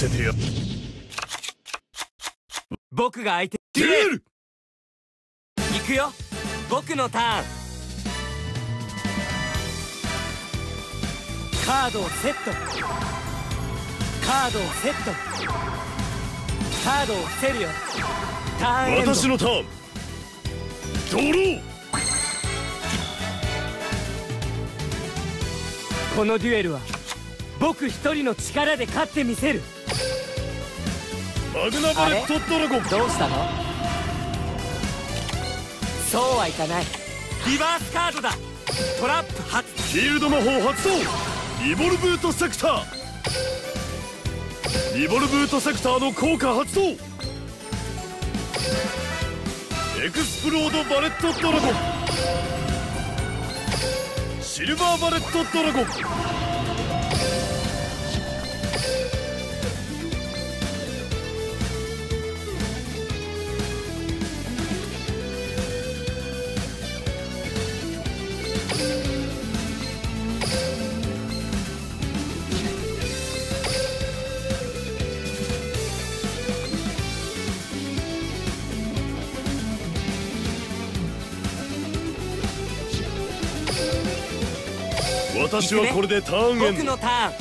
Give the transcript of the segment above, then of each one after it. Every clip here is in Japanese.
せてや。 僕が相手。 デュエル。 行くよ。僕のターン。カードをセット。カードをセット。カードを伏せるよ。ターンエンド。 私のターン。ドロー。 このデュエルは僕一人の力で勝ってみせる。 マグナバレットドラゴン。 どうしたの？そうはいかない。リバースカードだ。トラップ発。 フィールド魔法発動。リボルブートセクター。リボルブートセクターの効果発動。エクスプロードバレットドラゴン。シルバーバレットドラゴン。私はこれでターンエンド。 僕のターン。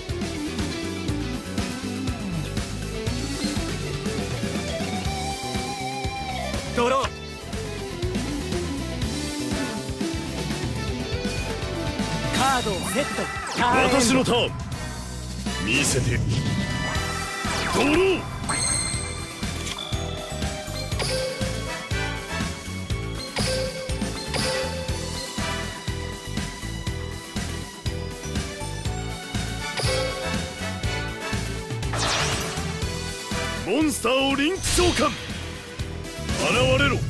ドロー。カードをセット。ターンエンド。 私のターン。見せて。ドロー。モンスターをリンク召喚。現れろ。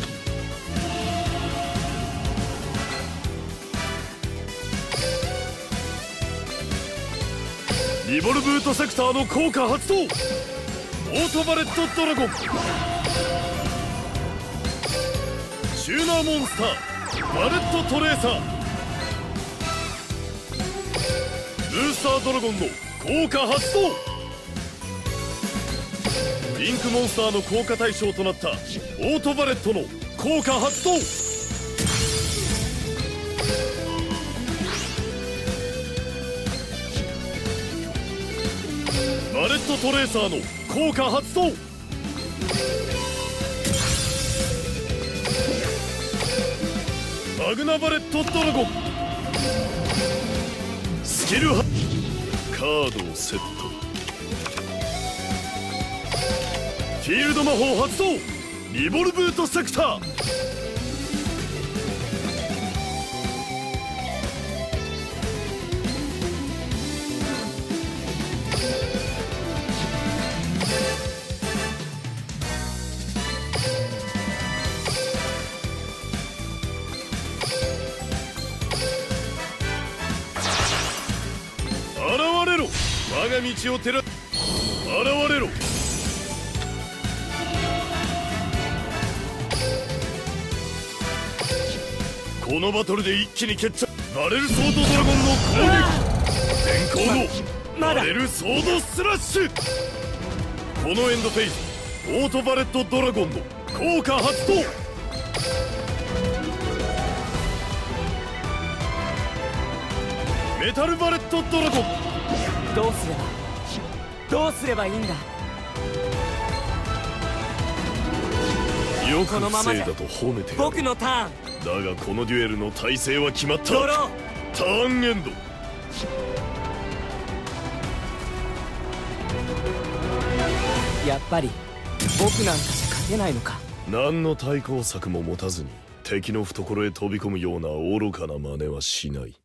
リボルブートセクターの効果発動。オートバレットドラゴン。チューナーモンスターバレットトレーサー。ブースタードラゴンの効果発動。リンクモンスターの効果対象となったオートバレットの効果発動。バレットトレーサーの効果発動。マグナバレットドラゴン。スキルカードをセット。フィールド魔法発動。リボルブートセクター。現れろ。我が道を照ら。現れろ。このバトルで一気に決着。バレルソードドラゴンの攻撃。先行のバレルソードスラッシュ。このエンドフェイズオートバレットドラゴンの効果発動。メタルバレットドラゴン。 どうすればいいんだ。 よく防いだと褒めてやる。 僕のターン。 だがこのデュエルの体勢は決まった。 ドロー。 ターンエンド。 やっぱり僕なんかじゃ勝てないのか。 何の対抗策も持たずに敵の懐へ飛び込むような愚かな真似はしない。